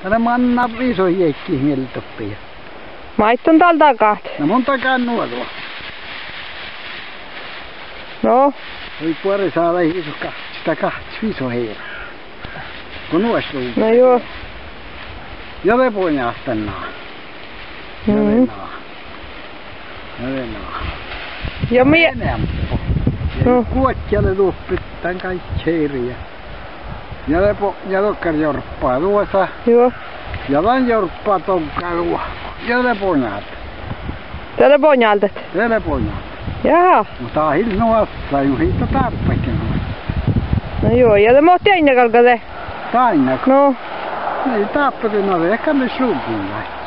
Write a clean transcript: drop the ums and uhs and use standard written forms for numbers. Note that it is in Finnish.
Älä manna viso hiekki mieltoppia. Maitton täällä takaa. No mun takaa nuolua. No. Voi puoli saada sitä kahtis viso heira. Kun nuosluu. No joo. Ja lepoinaa tänään. Jalenaa. Ja mie... No. Kuotjalle luoppittain kaikki heiriä. Ja lokkar jorppaa luosa. Joo. Ja van jorppaa tonkkaa luo. Ja lepoinaat. Te lepoinaaltet? Ja lepoinaat. Jaha. Mutta ahil nuossa, ju hiitä tarpeekin. No joo, ja te mohti aina kalkate? Taina. No. Ei tarpeekin ole, ehkä me suukin.